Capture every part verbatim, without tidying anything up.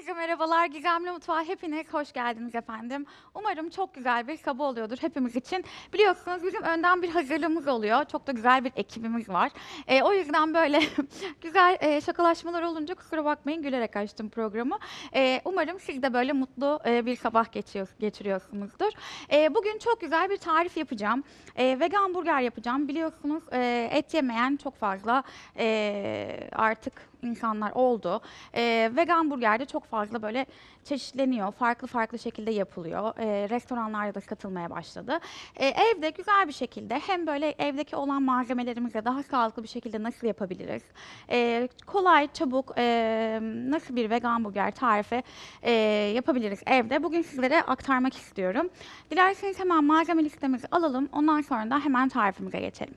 Herkese merhabalar. Gizemli Mutfağa hepiniz hoş geldiniz efendim. Umarım çok güzel bir sabah oluyordur hepimiz için. Biliyorsunuz bizim önden bir hazırlığımız oluyor. Çok da güzel bir ekibimiz var. Ee, o yüzden böyle güzel e, şakalaşmalar olunca kusura bakmayın, gülerek açtım programı. Ee, umarım siz de böyle mutlu e, bir sabah geçiyor, geçiriyorsunuzdur. Ee, bugün çok güzel bir tarif yapacağım. Ee, vegan burger yapacağım. Biliyorsunuz e, et yemeyen çok fazla e, artık insanlar oldu. Ee, vegan burger de çok fazla böyle çeşitleniyor. Farklı farklı şekilde yapılıyor. Ee, restoranlarda da satılmaya başladı. Ee, evde güzel bir şekilde hem böyle evdeki olan malzemelerimizle daha sağlıklı bir şekilde nasıl yapabiliriz? Ee, kolay, çabuk e, nasıl bir vegan burger tarifi e, yapabiliriz evde? Bugün sizlere aktarmak istiyorum. Dilerseniz hemen malzeme listemizi alalım. Ondan sonra da hemen tarifimize geçelim.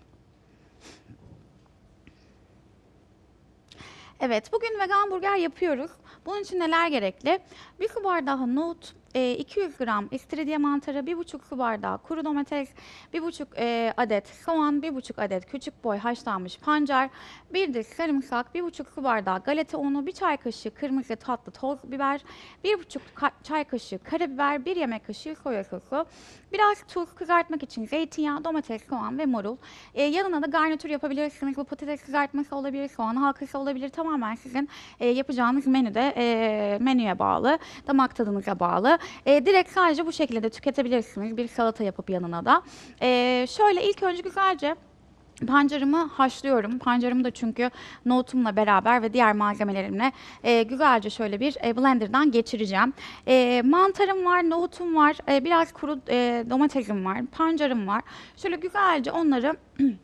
Evet, bugün vegan burger yapıyoruz. Bunun için neler gerekli? Bir su bardağı nohut, e, iki yüz gram istiridye mantarı, bir buçuk su bardağı kuru domates, bir buçuk e, adet soğan, bir buçuk adet küçük boy haşlanmış pancar, bir diş sarımsak, bir buçuk su bardağı galeta unu, bir çay kaşığı kırmızı tatlı toz biber, bir buçuk çay kaşığı karabiber, bir yemek kaşığı soya sosu, biraz tuz, kızartmak için zeytinyağı, domates, soğan ve marul. E, yanına da garnitür yapabilirsiniz. Bu patates kızartması olabilir, soğan halkası olabilir. Tamamen sizin e, yapacağınız menüde e, menüye bağlı, damak tadınıza bağlı. E, direkt sadece bu şekilde de tüketebilirsiniz. Bir salata yapıp yanına da. E, şöyle ilk önce güzelce pancarımı haşlıyorum. Pancarımı da çünkü nohutumla beraber ve diğer malzemelerimle e, güzelce şöyle bir e, blenderdan geçireceğim. E, mantarım var, nohutum var, e, biraz kuru e, domatesim var, pancarım var. Şöyle güzelce onları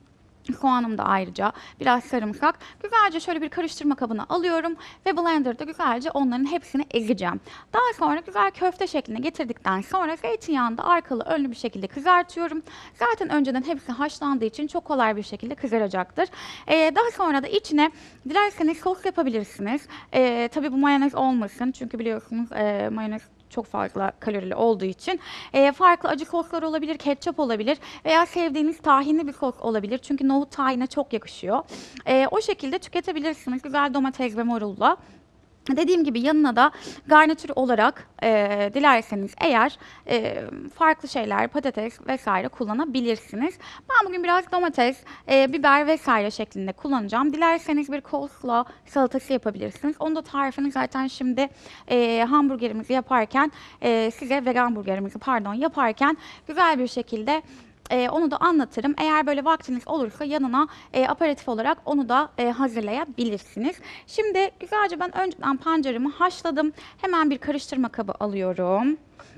soğanım da ayrıca, biraz sarımsak. Güzelce şöyle bir karıştırma kabına alıyorum ve blenderda güzelce onların hepsini ezeceğim. Daha sonra güzel köfte şekline getirdikten sonra zeytinyağında arkalı önlü bir şekilde kızartıyorum. Zaten önceden hepsi haşlandığı için çok kolay bir şekilde kızaracaktır. Ee, daha sonra da içine dilerseniz sos yapabilirsiniz. Ee, tabii bu mayonez olmasın çünkü biliyorsunuz e, mayonez çok fazla kalorili olduğu için e, farklı acı soslar olabilir, ketçap olabilir veya sevdiğiniz tahinli bir sos olabilir. Çünkü nohut tahine çok yakışıyor. E, o şekilde tüketebilirsiniz güzel domates ve marulla. Dediğim gibi yanına da garnitür olarak e, dilerseniz eğer e, farklı şeyler, patates vesaire kullanabilirsiniz. Ben bugün biraz domates, e, biber vesaire şeklinde kullanacağım. Dilerseniz bir coleslaw salatası yapabilirsiniz. Onun da tarifini zaten şimdi e, hamburgerimizi yaparken, e, size vegan burgerimizi pardon yaparken güzel bir şekilde ee, onu da anlatırım. Eğer böyle vaktiniz olursa yanına e, aperatif olarak onu da e, hazırlayabilirsiniz. Şimdi güzelce ben önceden pancarımı haşladım. Hemen bir karıştırma kabı alıyorum.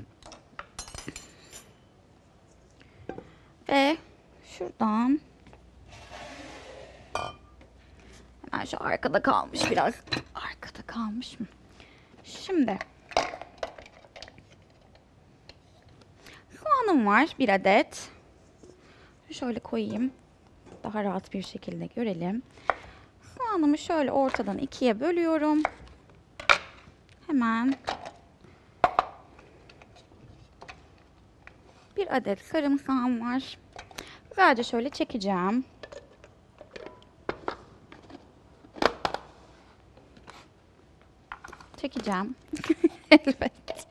Ve şuradan hemen şu arkada kalmış biraz. Arkada kalmış mı? Şimdi soğanım var bir adet. Şöyle koyayım. Daha rahat bir şekilde görelim. Soğanımı şöyle ortadan ikiye bölüyorum. Hemen bir adet sarımsağım var. Güzelce şöyle çekeceğim. Çekeceğim. Evet.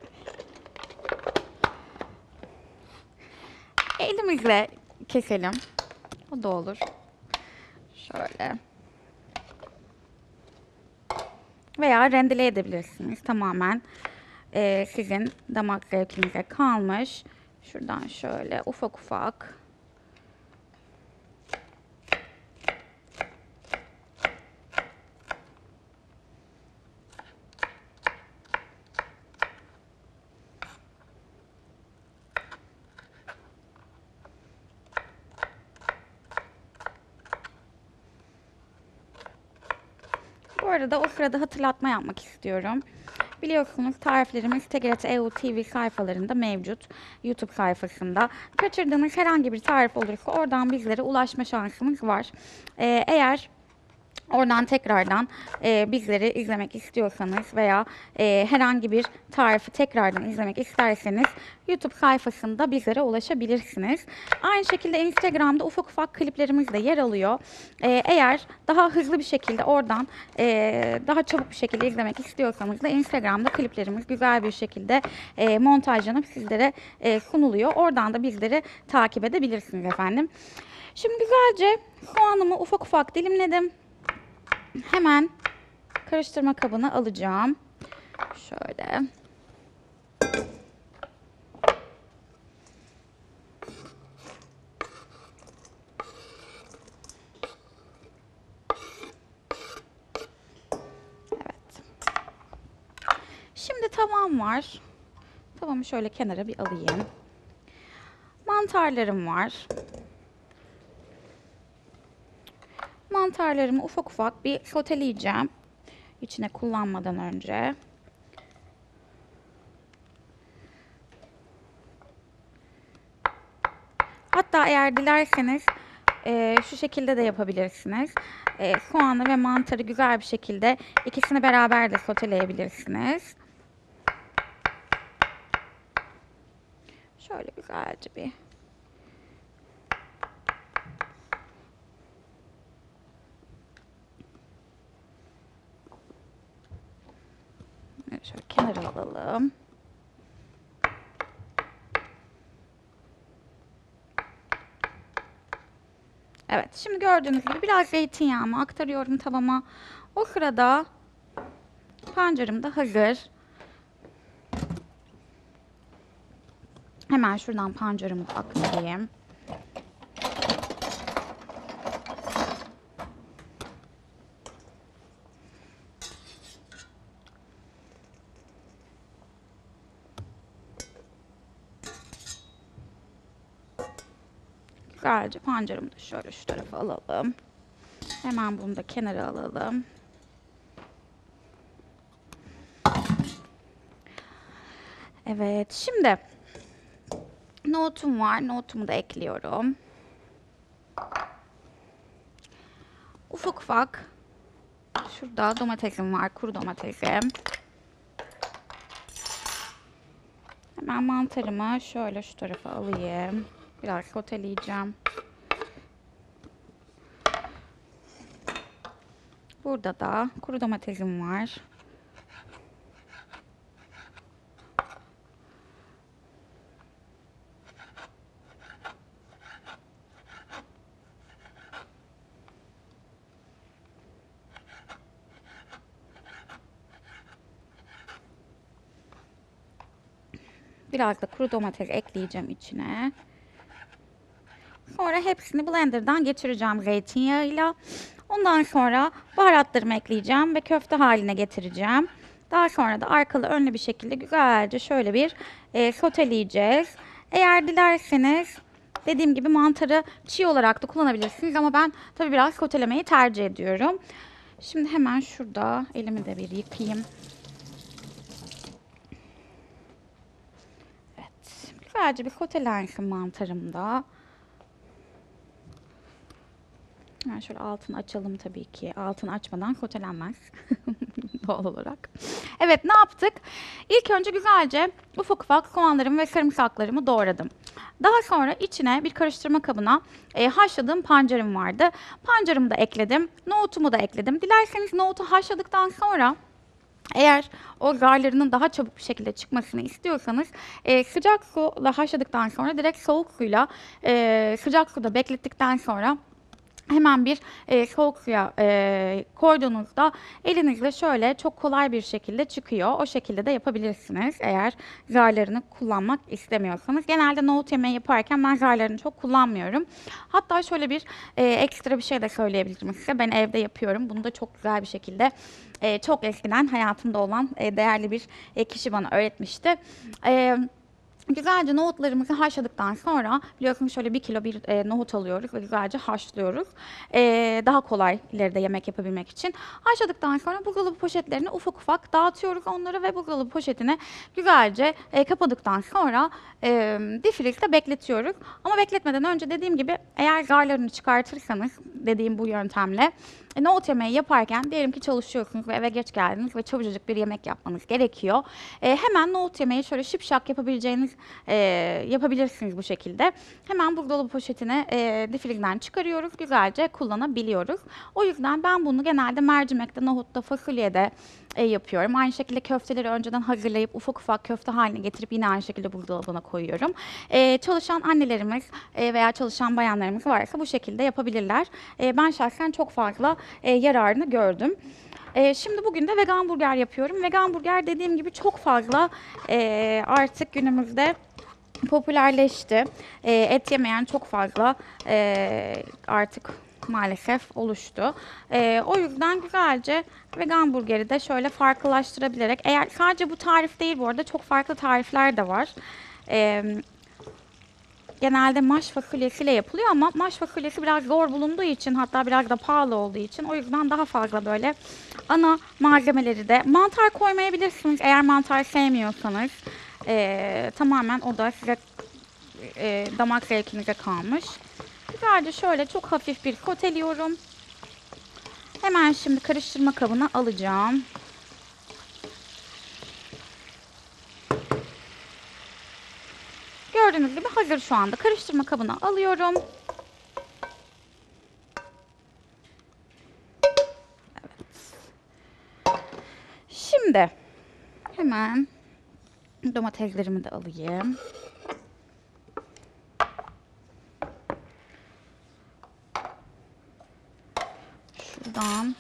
Elimizle keselim. O da olur. Şöyle. Veya rendele edebilirsiniz. Tamamen e, sizin damak zevkinize kalmış. Şuradan şöyle ufak ufak. Bu arada o sırada hatırlatma yapmak istiyorum. Biliyorsunuz tariflerimiz T G R T E U T V sayfalarında mevcut. YouTube sayfasında. Kaçırdığınız herhangi bir tarif olursa oradan bizlere ulaşma şansımız var. Ee, eğer Oradan tekrardan e, bizleri izlemek istiyorsanız veya e, herhangi bir tarifi tekrardan izlemek isterseniz YouTube sayfasında bizlere ulaşabilirsiniz. Aynı şekilde Instagram'da ufak ufak kliplerimiz de yer alıyor. E, eğer daha hızlı bir şekilde oradan e, daha çabuk bir şekilde izlemek istiyorsanız da Instagram'da kliplerimiz güzel bir şekilde e, montajlanıp sizlere e, sunuluyor. Oradan da bizleri takip edebilirsiniz efendim. Şimdi güzelce soğanımı ufak ufak dilimledim. Hemen karıştırma kabına alacağım. Şöyle. Evet. Şimdi tavam var. Tavamı şöyle kenara bir alayım. Mantarlarım var. Mantarlarımı ufak ufak bir soteleyeceğim. İçine kullanmadan önce. Hatta eğer dilerseniz e, şu şekilde de yapabilirsiniz. E, soğanı ve mantarı güzel bir şekilde ikisini beraber de soteleyebilirsiniz. Şöyle güzelce bir şöyle kenara alalım. Evet, şimdi gördüğünüz gibi biraz zeytinyağımı aktarıyorum tavama. O sırada pancarım da hazır. Hemen şuradan pancarımı aktarayım. Güzelce pancarımı da şöyle şu tarafa alalım. Hemen bunu da kenara alalım. Evet, şimdi nohutum var. Nohutumu da ekliyorum. Ufak ufak şurada domatesim var, kuru domatesim. Hemen mantarımı şöyle şu tarafa alayım. Biraz soteleyeceğim. Burada da kuru domatesim var. Biraz da kuru domates ekleyeceğim içine. Sonra hepsini blenderdan geçireceğim zeytinyağıyla. Ondan sonra baharatlarımı ekleyeceğim ve köfte haline getireceğim. Daha sonra da arkalı önlü bir şekilde güzelce şöyle bir e, soteleyeceğiz. Eğer dilerseniz dediğim gibi mantarı çiğ olarak da kullanabilirsiniz ama ben tabii biraz sotelemeyi tercih ediyorum. Şimdi hemen şurada elimi de bir yıkayayım. Evet, güzelce bir sotelensin mantarım da. Hemen şöyle altını açalım tabii ki. Altını açmadan sotelenmez. Doğal olarak. Evet, ne yaptık? İlk önce güzelce ufak ufak soğanlarımı ve sarımsaklarımı doğradım. Daha sonra içine bir karıştırma kabına e, haşladığım pancarım vardı. Pancarımı da ekledim. Nohutumu da ekledim. Dilerseniz nohutu haşladıktan sonra eğer o garlarının daha çabuk bir şekilde çıkmasını istiyorsanız e, sıcak suyla haşladıktan sonra direkt soğuk suyla e, sıcak suda beklettikten sonra hemen bir e, soğuk suya e, koyduğunuzda elinizle şöyle çok kolay bir şekilde çıkıyor. O şekilde de yapabilirsiniz eğer zarlarını kullanmak istemiyorsanız. Genelde nohut yemeği yaparken ben zarlarını çok kullanmıyorum. Hatta şöyle bir e, ekstra bir şey de söyleyebilirim size. Ben evde yapıyorum. Bunu da çok güzel bir şekilde e, çok eskiden hayatımda olan e, değerli bir e, kişi bana öğretmişti. E, Güzelce nohutlarımızı haşladıktan sonra biliyorsunuz şöyle bir kilo bir e, nohut alıyoruz ve güzelce haşlıyoruz. E, daha kolay ileride yemek yapabilmek için. Haşladıktan sonra buzdolabı poşetlerine ufak ufak dağıtıyoruz onları ve buzdolabı poşetine güzelce e, kapadıktan sonra e, difrizde bekletiyoruz. Ama bekletmeden önce dediğim gibi eğer garlarını çıkartırsanız dediğim bu yöntemle E, nohut yemeği yaparken diyelim ki çalışıyorsunuz ve eve geç geldiniz ve çabucacık bir yemek yapmanız gerekiyor. E, hemen nohut yemeği şöyle şipşak yapabileceğiniz, e, yapabilirsiniz bu şekilde. Hemen buzdolabı poşetine e, difrizden çıkarıyoruz, güzelce kullanabiliyoruz. O yüzden ben bunu genelde mercimekte, nohutta, fasulyede e, yapıyorum. Aynı şekilde köfteleri önceden hazırlayıp ufak ufak köfte haline getirip yine aynı şekilde buzdolabına koyuyorum. E, çalışan annelerimiz e, veya çalışan bayanlarımız varsa bu şekilde yapabilirler. E, ben şahsen çok fazla e, yararını gördüm. E, şimdi bugün de vegan burger yapıyorum. Vegan burger dediğim gibi çok fazla e, artık günümüzde popülerleşti. E, et yemeyen çok fazla e, artık maalesef oluştu. E, o yüzden güzelce vegan burgeri de şöyle farklılaştırabilerek, eğer sadece bu tarif değil bu arada çok farklı tarifler de var. E, Genelde maş fasulyesiyle yapılıyor ama maş fasulyesi biraz zor bulunduğu için, hatta biraz da pahalı olduğu için, o yüzden daha fazla böyle ana malzemeleri de mantar koymayabilirsiniz eğer mantar sevmiyorsanız. Ee, tamamen o da size e, damak zevkinize kalmış. Güzelce şöyle çok hafif bir koteliyorum. Hemen şimdi karıştırma kabına alacağım. Gördüğünüz gibi hazır şu anda. Karıştırma kabına alıyorum. Şimdi hemen domateslerimi de alayım. Şuradan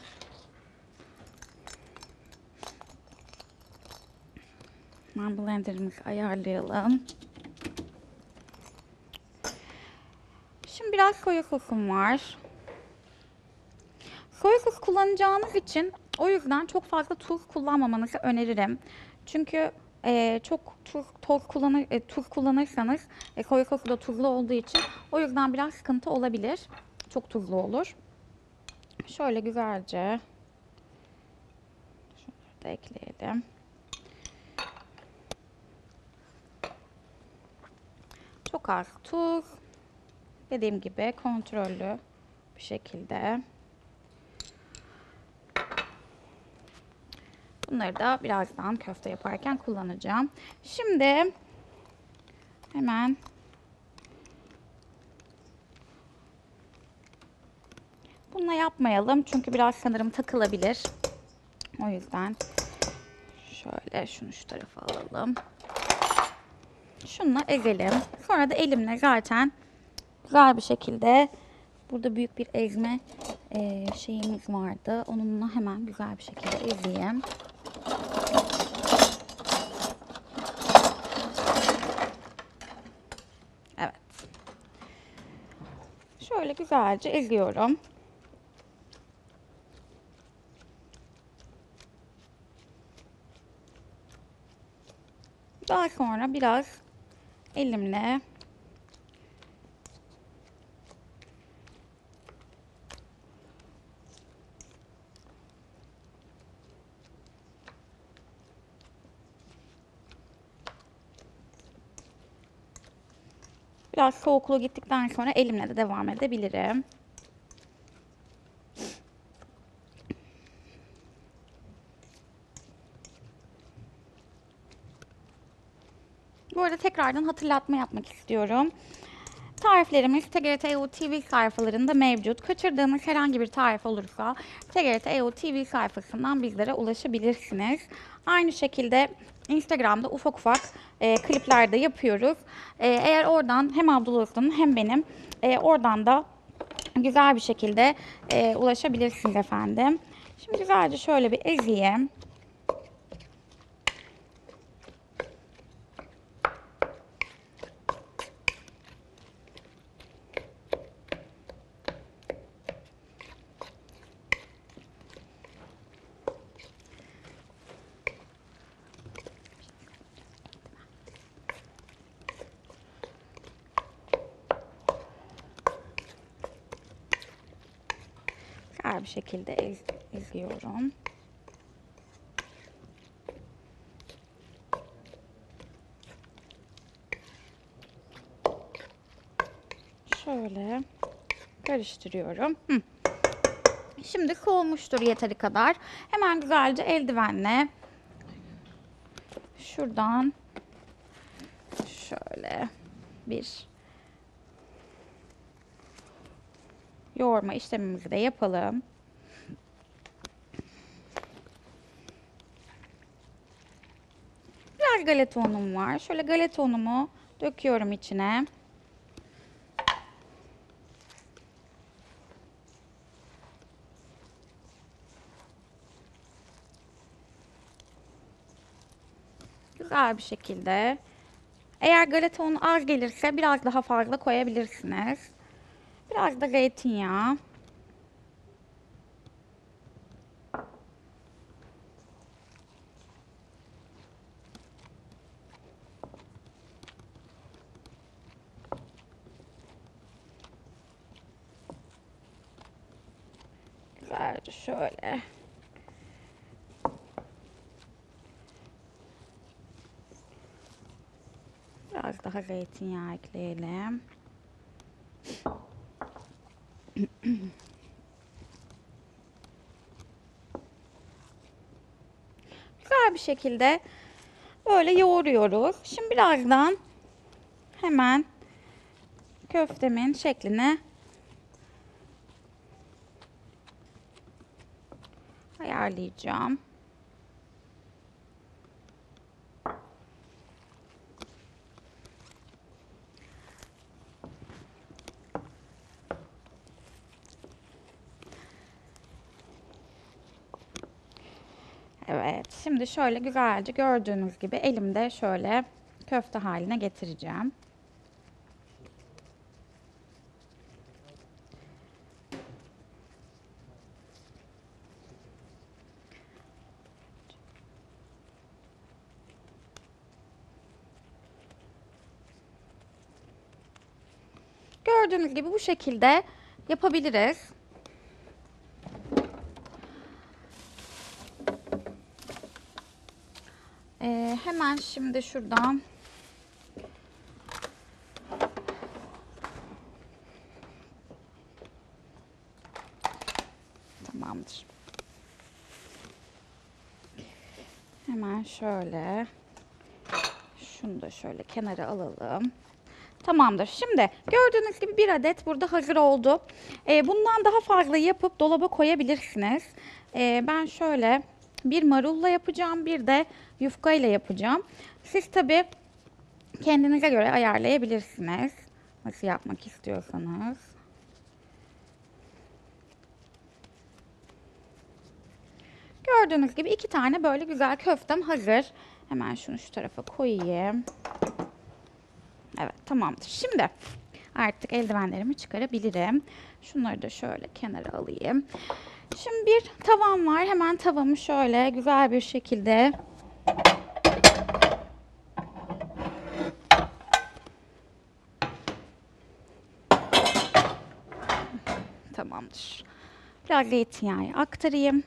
hemen blenderımızı ayarlayalım. Şimdi biraz soya sosum var. Soya sos kullanacağınız için o yüzden çok fazla tuz kullanmamanızı öneririm. Çünkü e, çok tuz, toz kullanır, e, tuz kullanırsanız e, soya sosu da tuzlu olduğu için o yüzden biraz sıkıntı olabilir. Çok tuzlu olur. Şöyle güzelce şunları da ekleyelim. Çok az tuz. Dediğim gibi kontrollü bir şekilde. Bunları da birazdan köfte yaparken kullanacağım. Şimdi hemen bununla yapmayalım çünkü biraz sanırım takılabilir. O yüzden şöyle şunu şu tarafa alalım. Şununla ezelim. Sonra da elimle zaten güzel bir şekilde, burada büyük bir ezme e, şeyimiz vardı. Onunla hemen güzel bir şekilde ezeyim. Evet. Şöyle güzelce eziyorum. Daha sonra biraz elimle biraz soğukluğu gittikten sonra elimle de devam edebilirim. Bu arada tekrardan hatırlatma yapmak istiyorum. Tariflerimiz T G R T E U T V sayfalarında mevcut. Kaçırdığınız herhangi bir tarif olursa T G R T E U T V sayfasından bizlere ulaşabilirsiniz. Aynı şekilde Instagram'da ufak ufak e, klipler de yapıyoruz. E, eğer oradan hem Abdullah Usta'nın hem benim e, oradan da güzel bir şekilde e, ulaşabilirsiniz efendim. Şimdi güzelce şöyle bir ezeyim. Güzel bir şekilde ez, eziyorum. Şöyle karıştırıyorum. Hı. Şimdi soğumuştur yeteri kadar. Hemen güzelce eldivenle şuradan şöyle bir yoğurma işlemimizi de yapalım. Biraz galeta unum var. Şöyle galeta unumu döküyorum içine. Güzel bir şekilde. Eğer galeta unu az gelirse biraz daha fazla koyabilirsiniz. Biraz da zeytinyağı. Güzelce şöyle. Biraz daha zeytinyağı ekleyelim. Güzel bir şekilde böyle yoğuruyoruz. Şimdi birazdan hemen köftemin şeklini ayarlayacağım. Evet, şimdi şöyle güzelce gördüğünüz gibi elimde şöyle köfte haline getireceğim. Gördüğünüz gibi bu şekilde yapabiliriz. Ee, hemen şimdi şuradan tamamdır. Hemen şöyle şunu da şöyle kenara alalım. Tamamdır. Şimdi gördüğünüz gibi bir adet burada hazır oldu. Ee, bundan daha fazla yapıp dolaba koyabilirsiniz. Ee, ben şöyle bir marulla yapacağım, bir de yufka ile yapacağım. Siz tabi kendinize göre ayarlayabilirsiniz. Nasıl yapmak istiyorsanız. Gördüğünüz gibi iki tane böyle güzel köftem hazır. Hemen şunu şu tarafa koyayım. Evet, tamamdır. Şimdi artık eldivenlerimi çıkarabilirim. Şunları da şöyle kenara alayım. Şimdi bir tavam var. Hemen tavamı şöyle güzel bir şekilde tamamdır. Biraz zeytinyağı aktarayım.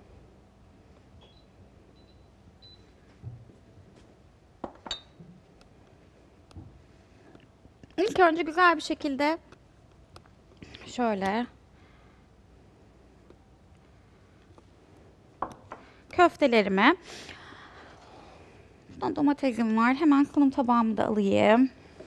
İlk önce güzel bir şekilde şöyle köftelerimi, domatesim var. Hemen sunum tabağımı da alayım.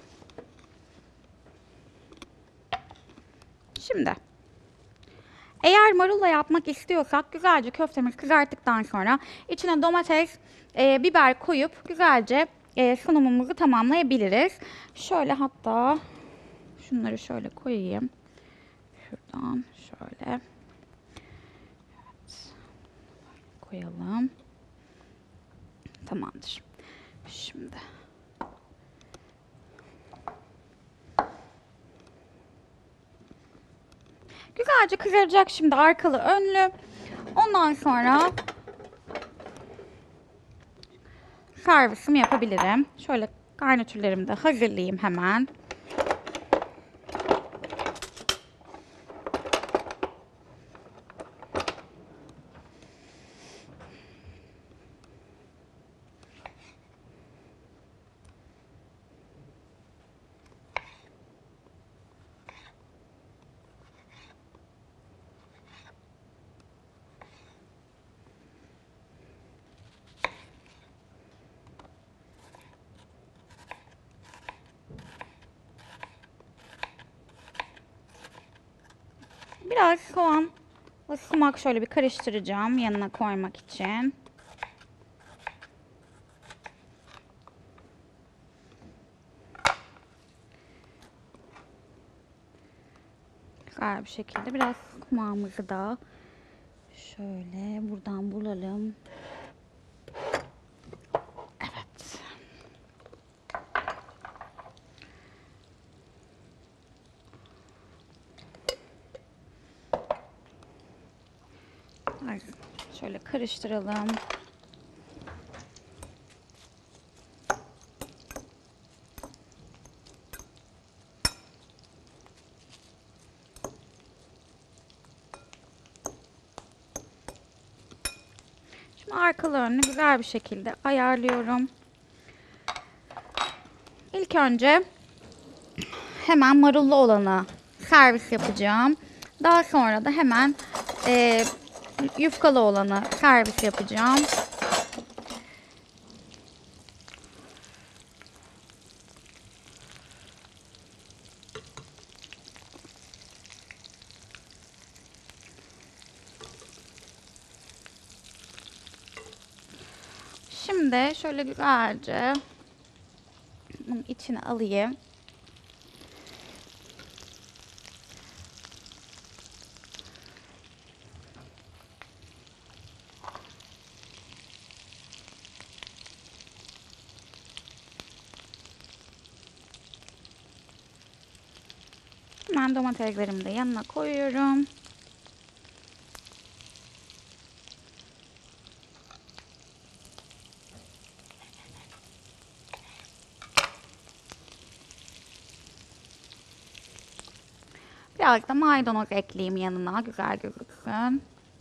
Şimdi eğer marulla yapmak istiyorsak güzelce köftemizi kızarttıktan sonra içine domates, e, biber koyup güzelce e, sunumumuzu tamamlayabiliriz. Şöyle hatta şunları şöyle koyayım. Şuradan şöyle. Evet. Koyalım. Tamamdır. Şimdi. Güzelce kızaracak şimdi arkalı önlü. Ondan sonra servisimi yapabilirim. Şöyle garnitürlerimi de hazırlayayım hemen. Biraz soğan ve sumak şöyle bir karıştıracağım yanına koymak için. Güzel bir şekilde biraz sumağımızı da şöyle buradan bulalım. Evet. Şöyle karıştıralım. Şimdi arkalarını güzel bir şekilde ayarlıyorum. İlk önce hemen marullu olanı servis yapacağım. Daha sonra da hemen e, yufkalı olanı servis yapacağım. Şimdi şöyle güzelce bunun içine alayım. Hemen domateslerimi de yanına koyuyorum. Biraz da maydanoz ekleyeyim yanına, güzel gözüksün.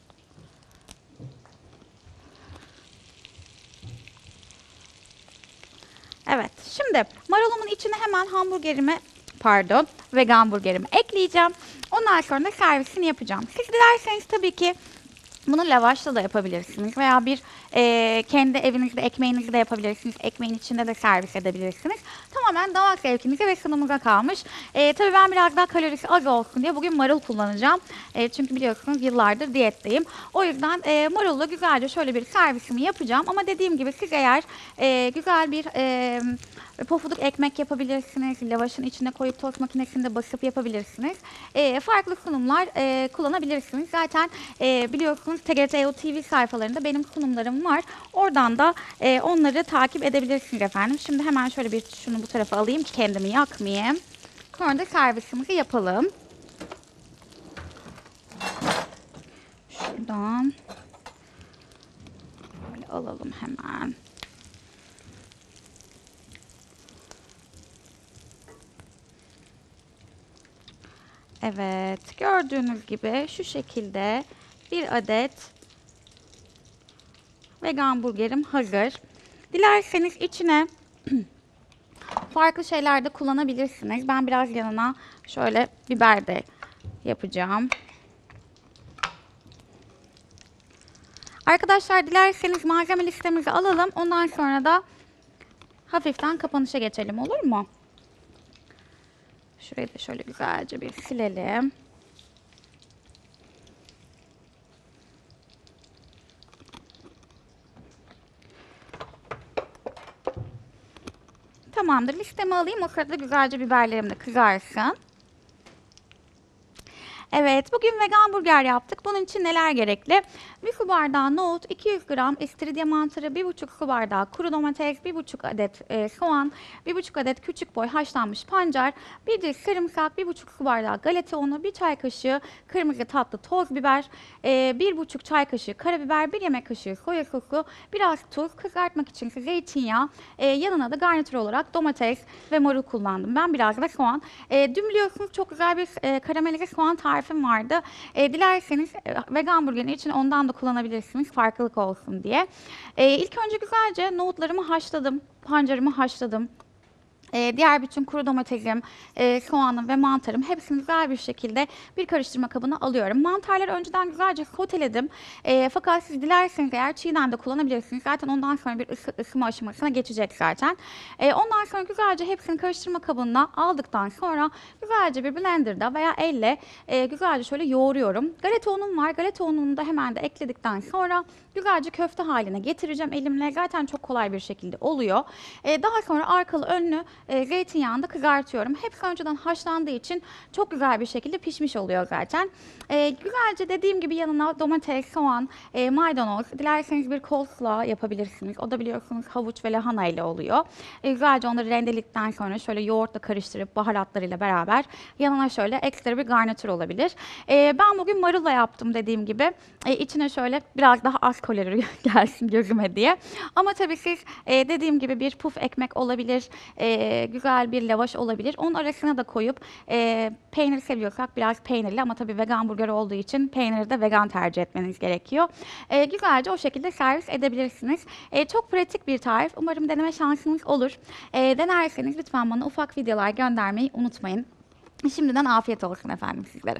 Evet, şimdi marulumun içine hemen hamburgerimi, pardon, vegan hamburgerimi ekleyeceğim. Ondan sonra da servisini yapacağım. Siz dilerseniz tabii ki bunu lavaşla da yapabilirsiniz veya bir e, kendi evinizde ekmeğinizi de yapabilirsiniz. Ekmeğin içinde de servis edebilirsiniz. Tamamen damak zevkinize ve sunumuza kalmış. E, tabii ben biraz daha kalorisi az olsun diye bugün marul kullanacağım. E, çünkü biliyorsunuz yıllardır diyetteyim. O yüzden e, marulla güzelce şöyle bir servisimi yapacağım. Ama dediğim gibi siz eğer e, güzel bir e, pofuduk ekmek yapabilirsiniz. Lavaşın içine koyup tost makinesinde basıp yapabilirsiniz. E, farklı sunumlar e, kullanabilirsiniz. Zaten e, biliyorsunuz T G T O T V sayfalarında benim sunumlarım var. Oradan da e, onları takip edebilirsiniz efendim. Şimdi hemen şöyle bir şunu bu tarafa alayım ki kendimi yakmayayım. Sonra da servisimizi yapalım. Şuradan böyle alalım hemen. Evet, gördüğünüz gibi şu şekilde bir adet vegan burgerim hazır. Dilerseniz içine farklı şeyler de kullanabilirsiniz. Ben biraz yanına şöyle biber de yapacağım. Arkadaşlar dilerseniz malzeme listemizi alalım. Ondan sonra da hafiften kapanışa geçelim, olur mu? Şurayı da şöyle güzelce bir silelim. Tamamdır. Listemi alayım. O sırada güzelce biberlerim de kızarsın. Evet, bugün vegan burger yaptık. Bunun için neler gerekli? bir su bardağı nohut, iki yüz gram istiridye mantarı, bir buçuk su bardağı kuru domates, bir buçuk adet e, soğan, bir buçuk adet küçük boy haşlanmış pancar, bir diş sarımsak, bir buçuk su bardağı galeta unu, bir çay kaşığı kırmızı tatlı toz biber, e, bir buçuk çay kaşığı karabiber, bir yemek kaşığı soya sosu, biraz tuz, kızartmak için zeytinyağı, e, yanına da garnitür olarak domates ve marul kullandım. Ben biraz da soğan. E, dün biliyorsunuz çok güzel bir e, karamelize soğan tarifim vardı. E, dilerseniz e, vegan burgerin için ondan da kullanabilirsiniz farklılık olsun diye. E, ilk önce güzelce nohutlarımı haşladım, pancarımı haşladım. Ee, diğer bütün kuru domatesim, e, soğanım ve mantarım hepsini güzel bir şekilde bir karıştırma kabına alıyorum. Mantarları önceden güzelce soteledim. Ee, fakat siz dilerseniz eğer çiğden de kullanabilirsiniz. Zaten ondan sonra bir ısı, ısıma aşamasına geçecek zaten. Ee, ondan sonra güzelce hepsini karıştırma kabına aldıktan sonra güzelce bir blenderda veya elle e, güzelce şöyle yoğuruyorum. Galeta unum var. Galeta ununu da hemen de ekledikten sonra güzelce köfte haline getireceğim elimle. Zaten çok kolay bir şekilde oluyor. Ee, daha sonra arkalı önlü e, zeytinyağında kızartıyorum. Hepsi önceden haşlandığı için çok güzel bir şekilde pişmiş oluyor zaten. E, güzelce dediğim gibi yanına domates, soğan, e, maydanoz, dilerseniz bir coleslaw yapabilirsiniz. O da biliyorsunuz havuç ve lahana ile oluyor. E, güzelce onları rendeledikten sonra şöyle yoğurtla karıştırıp baharatlarıyla beraber yanına şöyle ekstra bir garnitür olabilir. E, ben bugün marulla yaptım dediğim gibi. E, içine şöyle biraz daha az kalori gelsin gözüme diye. Ama tabii siz e, dediğim gibi bir puf ekmek olabilir, e, güzel bir lavaş olabilir. Onun arasına da koyup e, peynir seviyorsak biraz peynirli ama tabii vegan burger olduğu için peyniri de vegan tercih etmeniz gerekiyor. E, güzelce o şekilde servis edebilirsiniz. E, çok pratik bir tarif. Umarım deneme şansınız olur. E, denerseniz lütfen bana ufak videolar göndermeyi unutmayın. Şimdiden afiyet olsun efendim sizlere.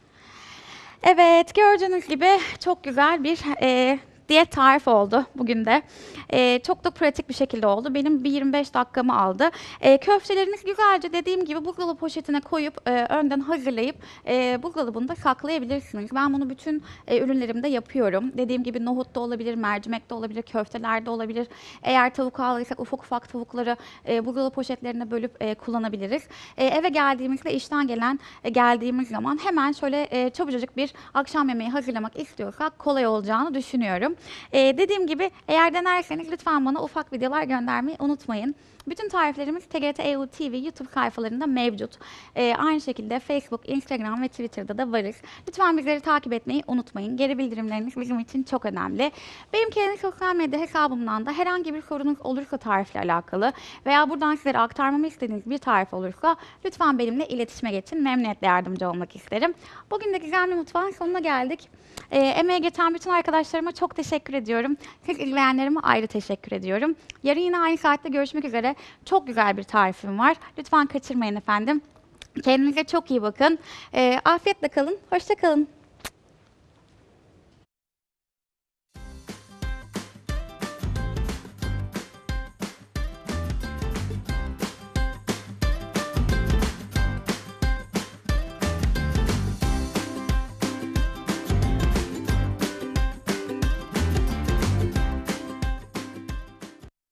Evet, gördüğünüz gibi çok güzel bir e, diyet tarifi oldu bugün de. E, çok da pratik bir şekilde oldu. Benim bir yirmi beş dakikamı aldı. E, köfteleriniz güzelce dediğim gibi buzdolabı poşetine koyup e, önden hazırlayıp e, buzdolabında saklayabilirsiniz. Ben bunu bütün e, ürünlerimde yapıyorum. Dediğim gibi nohut da olabilir, mercimek de olabilir, köfteler de olabilir. Eğer tavuk alırsak ufak ufak tavukları e, buzdolabı poşetlerine bölüp e, kullanabiliriz. E, eve geldiğimizde işten gelen e, geldiğimiz zaman hemen şöyle e, çabucacık bir akşam yemeği hazırlamak istiyorsak kolay olacağını düşünüyorum. Ee, dediğim gibi eğer denerseniz lütfen bana ufak videolar göndermeyi unutmayın. Bütün tariflerimiz T G T E U T V YouTube sayfalarında mevcut. Ee, aynı şekilde Facebook, Instagram ve Twitter'da da varız. Lütfen bizleri takip etmeyi unutmayın. Geri bildirimleriniz bizim için çok önemli. Benim kendi sosyal medya hesabımdan da herhangi bir sorunuz olursa tarifle alakalı veya buradan sizlere aktarmamı istediğiniz bir tarif olursa lütfen benimle iletişime geçin. Memnuniyetle yardımcı olmak isterim. Bugün de Gizemli Mutfağın sonuna geldik. E, emeğe geçen bütün arkadaşlarıma çok teşekkür ediyorum. Siz izleyenlerime ayrı teşekkür ediyorum. Yarın yine aynı saatte görüşmek üzere. Çok güzel bir tarifim var. Lütfen kaçırmayın efendim. Kendinize çok iyi bakın. E, afiyetle kalın. Hoşça kalın.